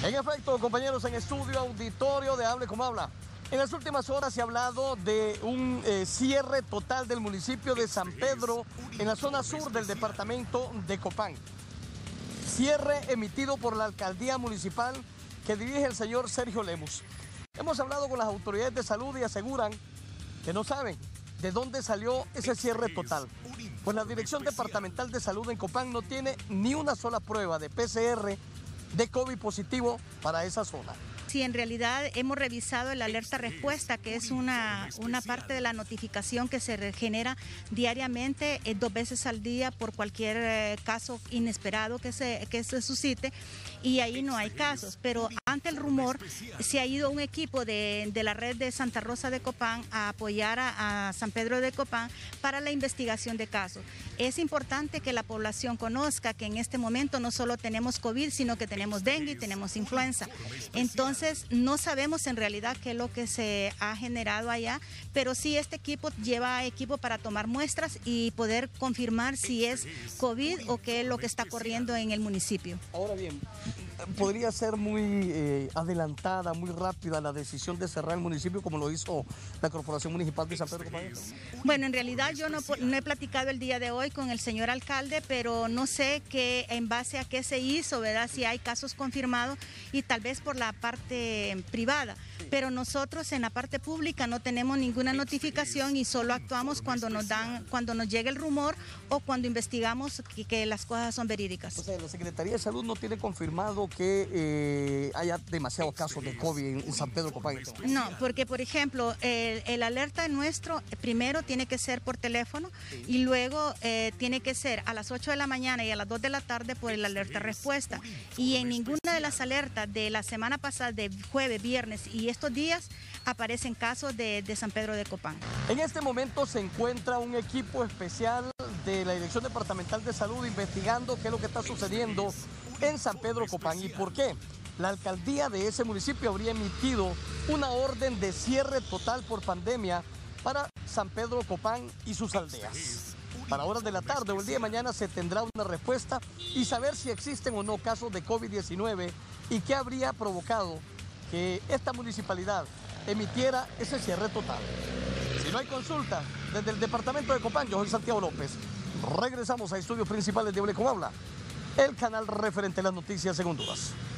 En efecto, compañeros, en estudio, auditorio de Hable Como Habla. En las últimas horas se ha hablado de un cierre total del municipio de San Pedro en la zona sur del departamento de Copán. Cierre emitido por la alcaldía municipal que dirige el señor Sergio Lemus. Hemos hablado con las autoridades de salud y aseguran que no saben de dónde salió ese cierre total. Pues la Dirección Departamental de Salud en Copán no tiene ni una sola prueba de PCR de COVID positivo para esa zona. Sí, en realidad hemos revisado el alerta respuesta, que es una parte de la notificación que se genera diariamente 2 veces al día por cualquier caso inesperado que se suscite, y ahí no hay casos. Pero ante el rumor se ha ido un equipo de la red de Santa Rosa de Copán a apoyar a San Pedro de Copán para la investigación de casos. Es importante que la población conozca que en este momento no solo tenemos COVID, sino que tenemos dengue y tenemos influenza. Entonces, no sabemos en realidad qué es lo que se ha generado allá, pero sí este equipo lleva equipo para tomar muestras y poder confirmar si es COVID o qué es lo que está corriendo en el municipio. Ahora bien, podría ser muy adelantada, muy rápida la decisión de cerrar el municipio como lo hizo la Corporación Municipal de San Pedro de Copán. Bueno, en realidad yo no he platicado el día de hoy con el señor alcalde, pero no sé en base a qué se hizo, ¿verdad? Si hay casos confirmados y tal vez por la parte privada. Pero nosotros en la parte pública no tenemos ninguna notificación y solo actuamos cuando nos llega el rumor o cuando investigamos que las cosas son verídicas. O sea, la Secretaría de Salud no tiene confirmado que haya demasiados casos de COVID en San Pedro de Copán. No, porque por ejemplo, el alerta nuestro primero tiene que ser por teléfono y luego tiene que ser a las 8 de la mañana y a las 2 de la tarde por el alerta respuesta. Y en ninguna de las alertas de la semana pasada, de jueves, viernes y estos días, aparecen casos de San Pedro de Copán. En este momento se encuentra un equipo especial de la Dirección Departamental de Salud investigando qué es lo que está sucediendo en San Pedro de Copán y por qué la alcaldía de ese municipio habría emitido una orden de cierre total por pandemia para San Pedro de Copán y sus aldeas. Para horas de la tarde o el día de mañana se tendrá una respuesta y saber si existen o no casos de COVID-19 y qué habría provocado que esta municipalidad emitiera ese cierre total. Si no hay consulta, desde el departamento de Copán, yo soy Santiago López. Regresamos a estudios principales de Hable Como Habla, el canal referente a las noticias en Honduras.